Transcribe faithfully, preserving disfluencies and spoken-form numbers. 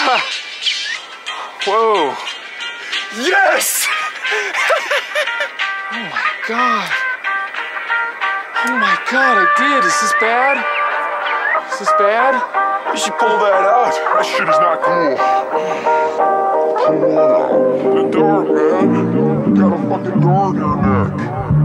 Whoa. Yes! Oh my god. Oh my god, I did. Is this bad? Is this bad? You should pull that out. That shit is not cool. Pull what out? The dart, man. You got a fucking dart in your neck.